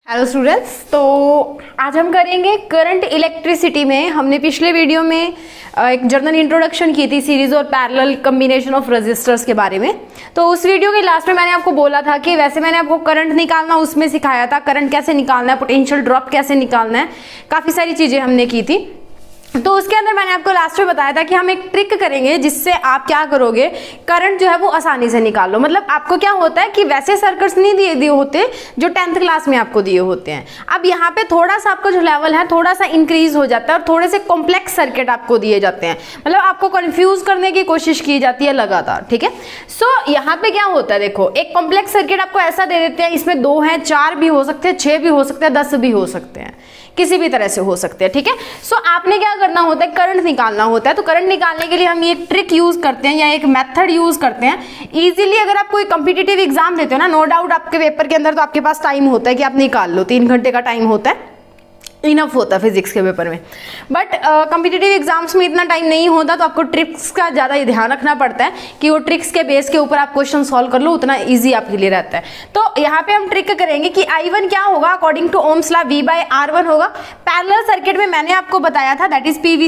Hello students, तो आज हम करेंगे करंट इलेक्ट्रिसिटी में। हमने पिछले वीडियो में एक जर्नल इंट्रोडक्शन की थी सीरीज और पैरेलल कॉम्बिनेशन ऑफ रेजिस्टर्स के बारे में। तो उस वीडियो के लास्ट में मैंने आपको बोला था कि वैसे मैंने आपको करंट निकालना उसमें सिखाया था, करंट कैसे निकालना है, पोटेंशियल ड्रॉप कैसे निकालना है, काफ़ी सारी चीज़ें हमने की थी। तो उसके अंदर मैंने आपको लास्ट में बताया था कि हम एक ट्रिक करेंगे जिससे आप क्या करोगे, करंट जो है वो आसानी से निकाल लो। मतलब आपको क्या होता है कि वैसे सर्किट्स नहीं दिए होते जो 10th क्लास में आपको दिए होते हैं। अब यहाँ पे थोड़ा सा आपका जो लेवल है थोड़ा सा इंक्रीज हो जाता है और थोड़े से कॉम्प्लेक्स सर्किट आपको दिए जाते हैं। मतलब आपको कंफ्यूज करने की कोशिश की जाती है लगातार, ठीक है। सो यहाँ पे क्या होता है, देखो एक कॉम्प्लेक्स सर्किट आपको ऐसा दे देते हैं, इसमें 2 हैं, 4 भी हो सकते हैं, 6 भी हो सकते हैं, 10 भी हो सकते हैं, किसी भी तरह से हो सकते हैं, ठीक है। सो आपने क्या करना होता है, करंट निकालना होता है। तो करंट निकालने के लिए हम ये ट्रिक यूज करते हैं या एक मेथड यूज करते हैं। इजीली अगर आप कोई कॉम्पिटिटिव एग्जाम देते हो ना, नो डाउट आपके पेपर के अंदर तो आपके पास टाइम होता है कि आप निकाल लो, 3 घंटे का टाइम होता है, इनफ होता है फिजिक्स के पेपर में। बट कॉम्पिटिटिव एग्जाम्स में इतना टाइम नहीं होता, तो आपको ट्रिक्स का ज़्यादा ध्यान रखना पड़ता है कि वो ट्रिक्स के बेस के ऊपर आप क्वेश्चन सॉल्व कर लो, उतना इजी आपके लिए रहता है। तो यहाँ पे हम ट्रिक करेंगे कि I1 क्या होगा, according to Ohm's law V/R1 होगा। पैरेलल सर्किट में मैंने आपको बताया था, दैट इज PV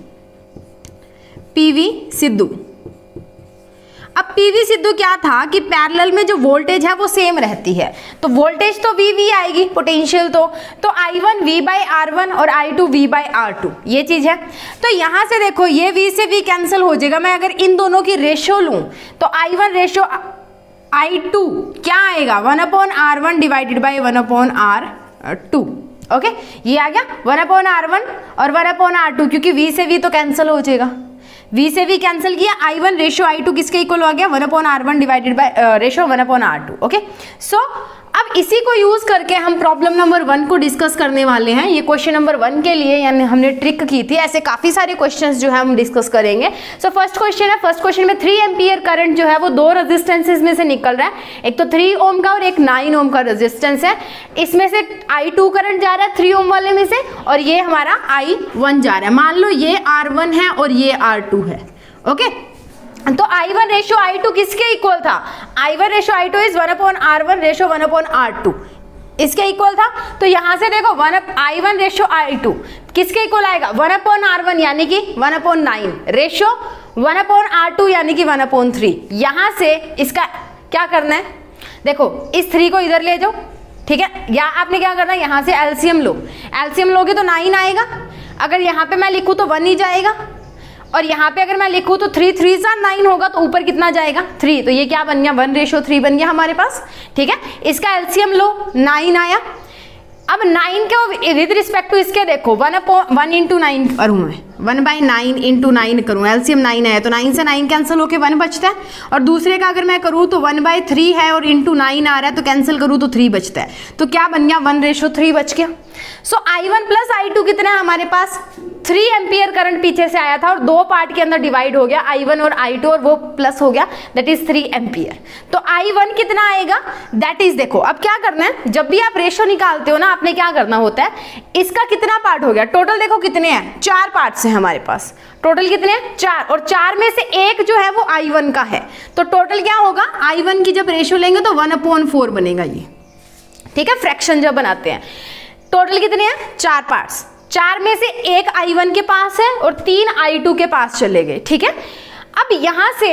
सिद्धू। अब PV सिद्धू क्या था कि पैरेलल में जो वोल्टेज है वो सेम रहती है, तो वोल्टेज तो VV आएगी, पोटेंशियल तो I1 V/R1 और I2 V/R2, ये चीज है। तो यहां से देखो ये V से V कैंसिल हो जाएगा। मैं अगर इन दोनों की रेशियो लूं तो I1 रेशियो I2 क्या आएगा, 1/R1 divided by 1/R2। Okay, ये आ गया 1/R1 और 1/R2, क्योंकि V से V तो कैंसिल हो जाएगा, V से V कैंसिल किया। I1 रेशियो I2 किसके इक्वल हो गया, 1/R1 divided by ratio 1/R2। Okay, so अब इसी को यूज करके हम प्रॉब्लम नंबर 1 को डिस्कस करने वाले हैं। ये क्वेश्चन नंबर 1 के लिए यानी हमने ट्रिक की थी, ऐसे काफी सारे क्वेश्चंस जो है हम डिस्कस करेंगे। सो फर्स्ट क्वेश्चन है, फर्स्ट क्वेश्चन में 3 एम्पियर करंट जो है वो 2 रेजिस्टेंसेस में से निकल रहा है, एक तो 3 ओम का और एक 9 ओम का रेजिस्टेंस है। इसमें से I2 करंट जा रहा है 3 ओम वाले में से, और ये हमारा I1 जा रहा है। मान लो ये R1 है और ये R2 है। ओके, तो I1 रेशियो I2 किसके इक्वल था, I1 ratio I2 is 1/R1 ratio 1/R2, इसके इक्वल था। तो यहां से देखो I1 रेशियो I2 किसके इक्वल आएगा, 1/R1 यानी कि 1/9 रेशियो 1/R2 यानी कि 1/3। यहां से इसका क्या करना है, देखो इस 3 को इधर ले जाओ, ठीक है, या आपने क्या करना है यहां से एलसीएम लो, एलसीएम लोगे तो 9 आएगा। अगर यहां पे मैं लिखूं तो 1 ही जाएगा, और यहाँ पे अगर मैं लिखूँ तो 3 3 9 होगा, तो ऊपर कितना जाएगा 3, तो ये क्या बन गया 1/3 बन गया हमारे पास, ठीक है। इसका एलसीएम लो, 9 आया। अब 9 को विद रिस्पेक्ट टू इसके देखो 1 इंटू 9 करूँ मैं, 1/9 इंटू 9 करूँ, एलसीएम 9 आया तो 9 से 9 कैंसिल होके 1 बचता है। और दूसरे का अगर मैं करूँ तो 1/3 है और इंटू 9 आ रहा है, तो कैंसिल करूँ तो 3 बचता है, तो क्या बन गया 1/3 बच गया। सो I1 प्लस I2 कितना है हमारे पास, 3 एम्पियर करंट पीछे से आया था और 2 पार्ट के अंदर डिवाइड हो गया, I1 और I2, और वो प्लस हो गया, दैट इज 3 एम्पियर। तो I1 कितना आएगा, दैट इज, देखो अब क्या करना है, जब भी आप रेशियो निकालते हो ना, आपने क्या करना होता है, इसका कितना पार्ट हो गया, टोटल देखो कितने हैं, 4 पार्ट्स हैं हमारे पास, टोटल कितने हैं 4, और 4 में से एक जो है वो I1 का है, तो टोटल क्या होगा, I1 की जब रेशियो लेंगे तो 1/4 बनेगा ये, ठीक है, फ्रैक्शन जब बनाते हैं। टोटल कितने हैं 4 पार्ट्स, 4 में से एक I1 के पास है और 3 I2 के पास चले गए, ठीक है। अब यहां से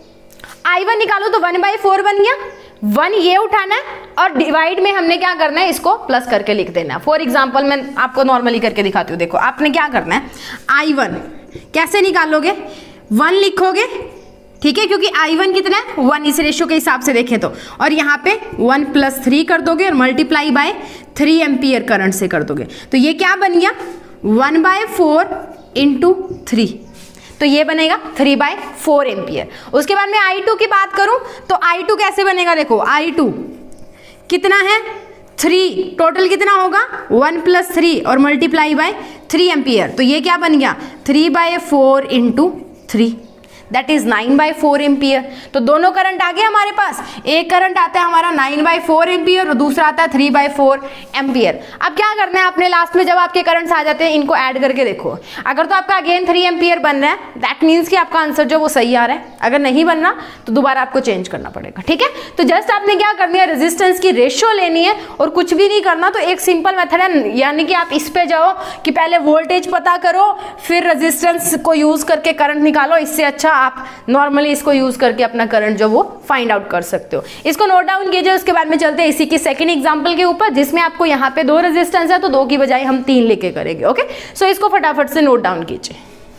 I1 निकालो तो 1/4 बन गया, 1 ये उठाना है और डिवाइड में हमने क्या करना है, इसको प्लस करके लिख देना है। फॉर एग्जांपल मैं आपको नॉर्मली करके दिखाती हूँ, देखो आपने क्या करना है, I1 कैसे निकालोगे, 1 लिखोगे, ठीक है, क्योंकि I1 कितना है 1, इस रेशियो के हिसाब से देखें तो, और यहाँ पे 1 + 3 कर दोगे और मल्टीप्लाई बाय 3 एम्पियर करंट से कर दोगे, तो ये क्या बन गया 1/4 इंटू 3, तो ये बनेगा 3/4 एम्पियर। उसके बाद में I2 की बात करूं तो I2 कैसे बनेगा, देखो I2 कितना है 3, टोटल कितना होगा 1 + 3 और मल्टीप्लाई बाय 3 एम्पियर, तो ये क्या बन गया 3/4 इंटू 3, दैट इज 9/4 एम्पियर। तो दोनों करंट आ गए हमारे पास, एक करंट आता है हमारा 9/4 एम्पियर और दूसरा आता है 3/4 एम्पियर। अब क्या करना है आपने लास्ट में, जब आपके करंट्स आ जाते हैं इनको ऐड करके देखो। अगर तो आपका अगेन 3 एम्पियर बन रहा है, दैट मीन्स कि आपका आंसर जो वो सही आ रहा है। अगर नहीं बन रहा तो दोबारा आपको चेंज करना पड़ेगा, ठीक है। तो जस्ट आपने क्या करनी है, रेजिस्टेंस की रेशियो लेनी है और कुछ भी नहीं करना। तो एक सिंपल मेथड है, यानी कि आप इस पे जाओ कि पहले वोल्टेज पता करो फिर रेजिस्टेंस को यूज करके करंट निकालो। इससे अच्छा आप नॉर्मली इसको यूज करके अपना करंट जो वो फाइंड आउट कर सकते हो। इसको नोट डाउन कीजिए, उसके बाद में चलते हैं इसी की सेकंड एग्जांपल के ऊपर, जिसमें आपको यहाँ पे 2 रेजिस्टेंस है तो 2 की बजाय हम 3 लेके करेंगे। ओके, सो इसको फटाफट से नोट डाउन कीजिए।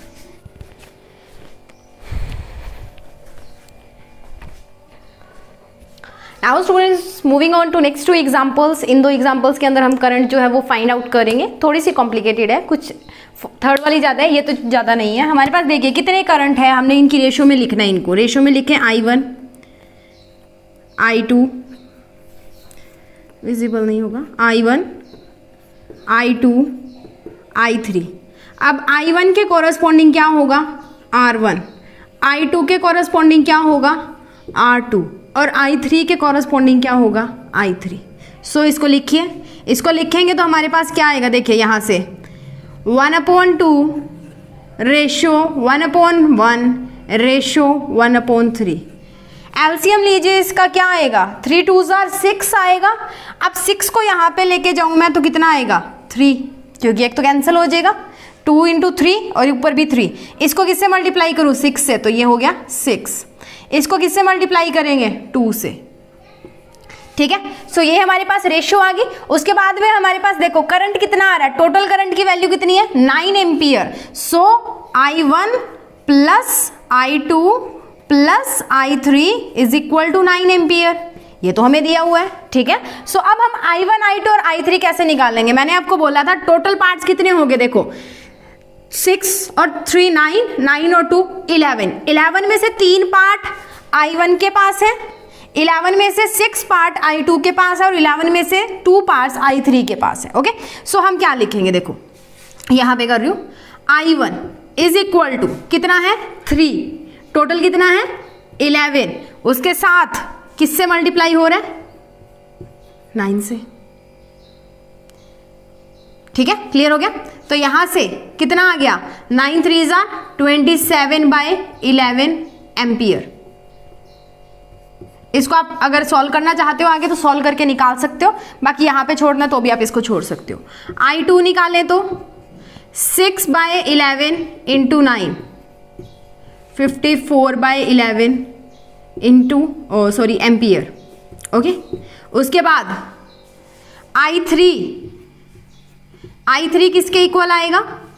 Now students moving on to next 2 examples. इन 2 एग्जांपल्स के अंदर हम करंट जो है वो फाइंड आउट करेंगे। थोड़ी सी कॉम्प्लिकेटेड है, कुछ थर्ड वाली ज़्यादा है, ये तो ज़्यादा नहीं है। हमारे पास देखिए कितने करंट है, हमने इनकी रेशियो में लिखना है। इनको रेशियो में लिखें I1 I2, विजिबल नहीं होगा, I1 I2 I3। अब I1 के कॉरस्पॉन्डिंग क्या होगा R1, I2 के कॉरस्पॉन्डिंग क्या होगा R2 और I3 के कॉरस्पॉन्डिंग क्या होगा I3। सो इसको लिखिए, इसको लिखेंगे तो हमारे पास क्या आएगा, देखिए यहाँ से 1/2 रेशियो 1/1 रेशियो 1/3। एलसीएम लीजिए, इसका क्या आएगा, 3 2s are 6 आएगा। अब 6 को यहाँ पे लेके जाऊँ मैं तो कितना आएगा 3, क्योंकि एक तो कैंसिल हो जाएगा, 2 × 3 और ऊपर भी 3। इसको किससे मल्टीप्लाई करूँ 6 से, तो ये हो गया 6। इसको किससे मल्टीप्लाई करेंगे 2 से, ठीक है। सो ये हमारे पास रेशियो आ गई। उसके बाद में हमारे पास देखो करंट कितना आ रहा है, टोटल करंट की वैल्यू कितनी है 9 ampere. So I1 plus I2 plus I3 is equal to 9 ampere. ये तो हमें दिया हुआ है, ठीक है। सो अब हम I1 I2 और I3 कैसे निकालेंगे, मैंने आपको बोला था टोटल पार्ट्स कितने होंगे, देखो 6 और 3 9, 9 और 2 11। 11 में से 3 पार्ट I1 के पास है, 11 में से 6 पार्ट I2 के पास है और 11 में से 2 पार्ट्स I3 के पास है। ओके, सो हम क्या लिखेंगे, देखो यहां पे कर रही हूं I1 इज इक्वल टू कितना है 3, टोटल कितना है 11, उसके साथ किससे मल्टीप्लाई हो रहा है 9 से, ठीक है। क्लियर हो गया। तो यहां से कितना आ गया 9 3s are 27/11 एम्पियर। इसको आप अगर सॉल्व करना चाहते हो आगे तो सॉल्व करके निकाल सकते हो, बाकी यहां पे छोड़ना तो भी आप इसको छोड़ सकते हो। I2 निकालें तो 6/11 into 9 54/11 into sorry ampere. Okay, उसके बाद I3 किसके इक्वल आएगा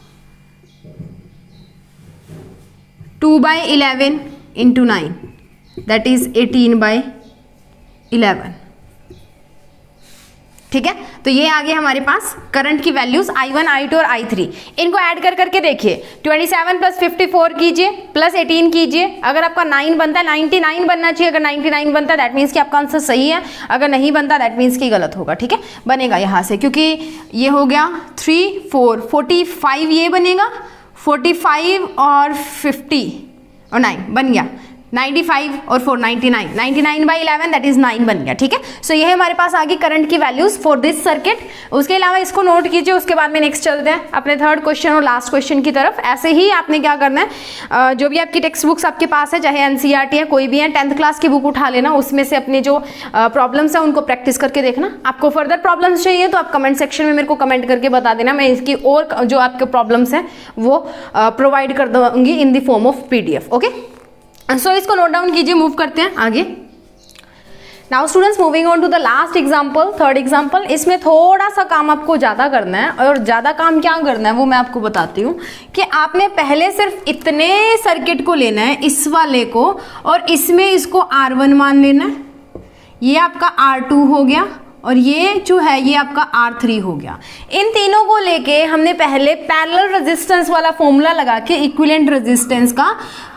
2/11 इंटू 9 दैट इज 18/11, ठीक है। तो ये आ गए हमारे पास करंट की वैल्यूज I1 I2 और I3। इनको ऐड कर करके देखिए 27 + 54 कीजिए प्लस 18 कीजिए। अगर आपका 9 बनता है 99 बनना चाहिए, अगर 99 बनता है दैट मीन्स कि आपका आंसर सही है, अगर नहीं बनता दैट मीन्स कि गलत होगा, ठीक है। बनेगा यहाँ से, क्योंकि ये हो गया 3 4 45, ये बनेगा 45 और 50 और 9 बन गया 95 और 4 99, 99/11 दैट इज 9 बन गया, ठीक है। सो ये है हमारे पास आगे करंट की वैल्यूज फॉर दिस सर्किट। उसके अलावा इसको नोट कीजिए, उसके बाद में नेक्स्ट चलते हैं अपने थर्ड क्वेश्चन और लास्ट क्वेश्चन की तरफ। ऐसे ही आपने क्या करना है, जो भी आपकी टेक्स्ट बुक्स आपके पास है, चाहे एनसीईआरटी है कोई भी है, 10th क्लास की बुक उठा लेना, उसमें से अपने जो प्रॉब्लम्स है उनको प्रैक्टिस करके देखना। आपको फर्दर प्रॉब्लम्स चाहिए तो आप कमेंट सेक्शन में मेरे को कमेंट करके बता देना, मैं इसकी और जो आपके प्रॉब्लम्स हैं वो प्रोवाइड कर दूंगी in the form of PDF। Okay, so इसको नोट डाउन कीजिए, मूव करते हैं आगे। Now students moving on to the last example, third example. इसमें थोड़ा सा काम आपको ज़्यादा करना है, और ज़्यादा काम क्या करना है वो मैं आपको बताती हूँ कि आपने पहले सिर्फ इतने सर्किट को लेना है, इस वाले को, और इसमें इसको R1 मान लेना है, ये आपका R2 हो गया और ये जो है ये आपका R3 हो गया। इन तीनों को लेके हमने पहले पैरेलल रेजिस्टेंस वाला फॉर्मूला लगा के इक्विवेलेंट रेजिस्टेंस का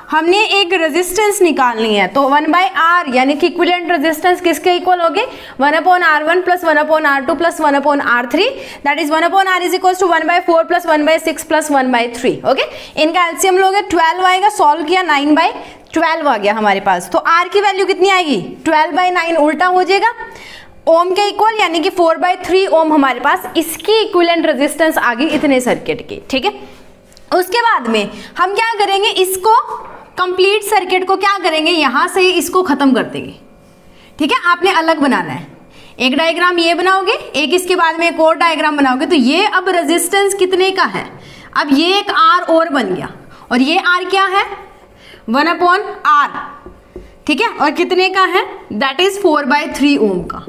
हमने एक रेजिस्टेंस निकालनी है, तो 1/R यानी कि इक्विवेलेंट रेजिस्टेंस किसके इक्वल होगी, 1/R1 plus 1/R2 plus 1/R3, that is 1/R is equal to 1/4 plus 1/6 plus 1/3। Okay, इनका एलसीएम लोगे 12 आएगा, सॉल्व किया 9/12 आ गया हमारे पास। तो R की वैल्यू कितनी आएगी, 12/9 उल्टा हो जाएगा ओम के इक्वल, यानी कि 4/3 ओम हमारे पास इसकी इक्विवेलेंट रेजिस्टेंस आ गई इतने सर्किट की। ठीक है, उसके बाद में हम क्या करेंगे, इसको कंप्लीट सर्किट को क्या करेंगे, यहां से इसको खत्म कर देंगे। ठीक है, आपने अलग बनाना है, एक डायग्राम ये बनाओगे, एक इसके बाद में एक और डायग्राम बनाओगे। तो ये अब रेजिस्टेंस कितने का है, अब ये एक R और बन गया, और ये R क्या है, 1/R। ठीक है, और कितने का है, दैट इज 4/3 ओम का।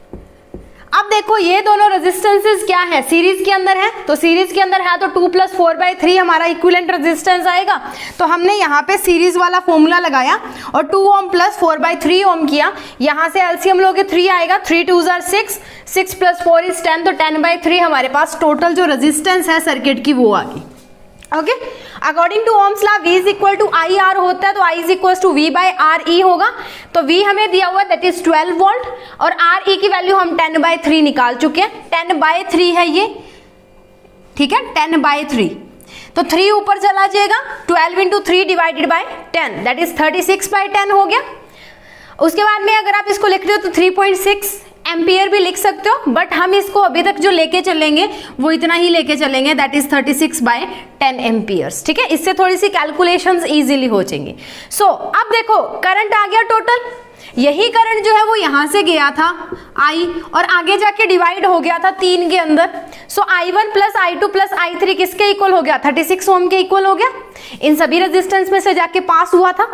अब देखो ये दोनों रेजिस्टेंसेस क्या है, सीरीज के अंदर है, तो सीरीज के अंदर है तो 2 + 4/3 हमारा इक्विवेलेंट रेजिस्टेंस आएगा। तो हमने यहाँ पे सीरीज वाला फॉर्मूला लगाया और 2 ओम प्लस 4/3 ओम किया, यहाँ से एलसीएम लोगे 3 आएगा, 3 × 2 = 6, 6 + 4 = 10, तो 10/3 हमारे पास टोटल जो रेजिस्टेंस है सर्किट की वो आ गई। Okay, according to Ohm's law V = IR होता है, तो I = V/RE होगा। तो V हमें दिया हुआ है दैट इज 12 वोल्ट, और RE की वैल्यू हम 10/3 निकाल चुके हैं, 10/3 है ये। ठीक है, 10/3, तो 3 ऊपर चला जाएगा, 12 × 3 / 10 दैट इज 36/10 हो गया। उसके बाद में अगर आप इसको लिखते हो तो 3.6 एम्पियर भी लिख सकते हो, बट हम इसको अभी तक जो लेके चलेंगे वो इतना ही लेके चलेंगे, दैट इज 36/10 एम्पियर्स। ठीक है, इससे थोड़ी सी कैलकुलेशंस इजीली हो जाएंगी। सो अब देखो करंट आ गया टोटल, यही करंट जो है वो यहां से गया था I, और आगे जाके डिवाइड हो गया था 3 के अंदर। सो I1 + I2 + I3 किसके इक्वल हो गया, 36 ओम के इक्वल हो गया, इन सभी रेजिस्टेंस में से जाके पास हुआ था।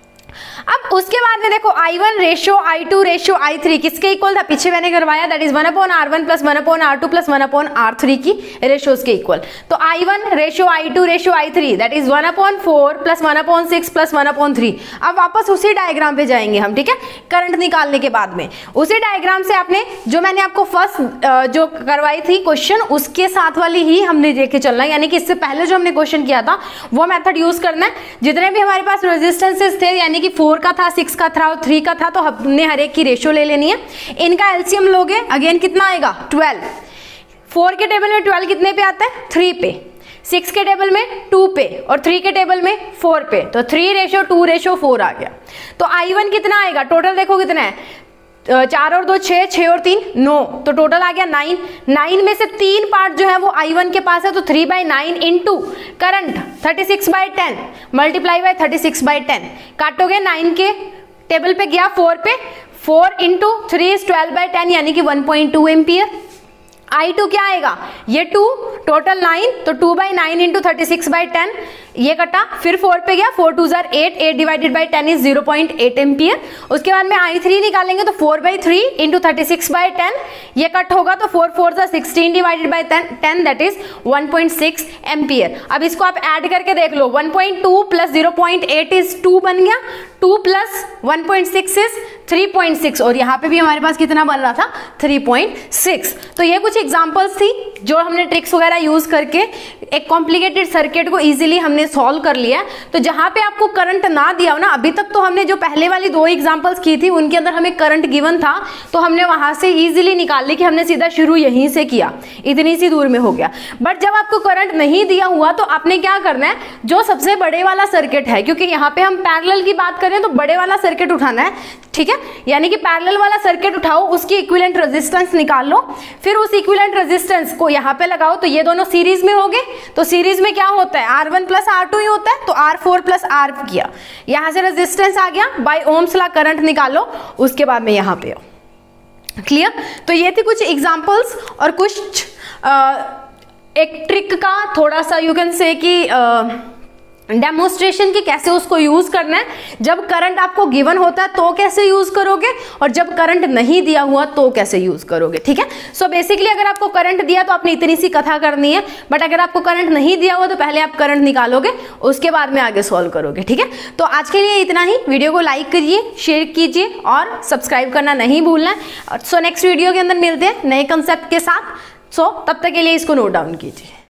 अब उसके बाद में देखो I1 ratio I2 ratio I3 किसके इक्वल था, पीछे मैंने करवाया, that is 1/R1 plus 1/R2 plus 1/R3 की रेशियोज के इक्वल। तो I1 ratio I2 ratio I3 that is 1/4 plus 1/6 plus 1/3। अब वापस उसी डायग्राम पे जाएंगे हम। ठीक है, करंट निकालने के बाद में उसी डायग्राम से आपने जो मैंने आपको फर्स्ट जो करवाई थी क्वेश्चन, उसके साथ वाली ही हमने लेके चलना है, यानी कि इससे पहले जो हमने क्वेश्चन किया था वो मेथड यूज करना है। जितने भी हमारे पास रेजिस्टेंसेस थे, यानी कि 4 का था, 6 का था और 3 का था, तो हमने हर एक की रेशियो ले लेनी है। इनका एलसीएम लोगे अगेन कितना आएगा, 12। 4 के टेबल में 12 कितने पे आता है, 3 पे, 6 के टेबल में 2 पे, और 3 के टेबल में 4 पे, तो 3:2:4 आ गया। तो I1 कितना आएगा, टोटल देखो कितना है, 4 और 2 6, 6 और 3 9, तो टोटल आ गया 9। 9 में से 3 पार्ट जो है वो I1 के पास है, तो 3/9 इंटू करंट 36/10 मल्टीप्लाई बाय 36/10, काटोगे 9 के टेबल पे गया 4 पे, 4 इंटू 3 = 12/10 यानी कि 1.2 एम्पियर। I2 क्या आएगा, ये 2, टोटल 9, तो 2/9 इंटू 36/10 ये कटा, फिर 4 पे गया, 4 × 2 = 8, 8 / 10 इज 0.8 एम्पियर। उसके बाद में I3 निकालेंगे तो 4/3 इंटू 36/10 ये कट होगा, तो 4 × 4 = 16 / 10 दैट इज 1.6 एम्पियर। अब इसको आप ऐड करके देख लो, 1.2 प्लस 0.8 इज 2 बन गया, 2 प्लस 1.6 इज 3.6, और यहाँ पे भी हमारे पास कितना बन रहा था, 3.6। तो ये कुछ एग्जांपल्स थी जो हमने ट्रिक्स वगैरह यूज करके एक कॉम्प्लिकेटेड सर्किट को इजीली हमने सॉल्व कर लिया। तो जहां पे आपको करंट ना दिया हो ना, अभी तक तो हमने जो पहले वाली 2 एग्जांपल्स की थी उनके अंदर हमें करंट गिवन था, तो हमने वहां से इजीली निकाल ली कि हमने सीधा शुरू यहीं से किया, इतनी सी दूर में हो गया। बट जब आपको करंट नहीं दिया हुआ तो आपने क्या करना है, जो सबसे बड़े वाला सर्किट है, क्योंकि यहाँ पे हम पैरेलल की बात करें तो बड़े वाला सर्किट उठाना है। ठीक है, यानी कि पैरेलल वाला सर्किट उठाओ, उसकी इक्विवेलेंट रेजिस्टेंस निकाल लो, फिर उस इक्विवेलेंट रेजिस्टेंस को यहाँ पे लगाओ, तो ये दोनों सीरीज में हो गए। तो सीरीज में क्या होता है, R1 + R2 ही होता है, तो R4 + R किया, यहाँ से रेजिस्टेंस आ गया, बाय ओम्स लॉ करंट निकालो, उसके बाद में यहाँ पे हो। क्लियर? तो ये थी कुछ एग्जांपल्स और कुछ एक ट्रिक का थोड़ा सा यू कैन से कि डेमोन्स्ट्रेशन की कैसे उसको यूज करना है। जब करंट आपको गिवन होता है तो कैसे यूज करोगे, और जब करंट नहीं दिया हुआ तो कैसे यूज करोगे। ठीक है, सो बेसिकली अगर आपको करंट दिया तो आपने इतनी सी कथा करनी है, बट अगर आपको करंट नहीं दिया हुआ तो पहले आप करंट निकालोगे, उसके बाद में आगे सॉल्व करोगे। ठीक है, तो आज के लिए इतना ही। वीडियो को लाइक करिए, शेयर कीजिए और सब्सक्राइब करना नहीं भूलना है। सो नेक्स्ट वीडियो के अंदर मिलते हैं नए कंसेप्ट के साथ। सो तब तक के लिए इसको नोट डाउन कीजिए।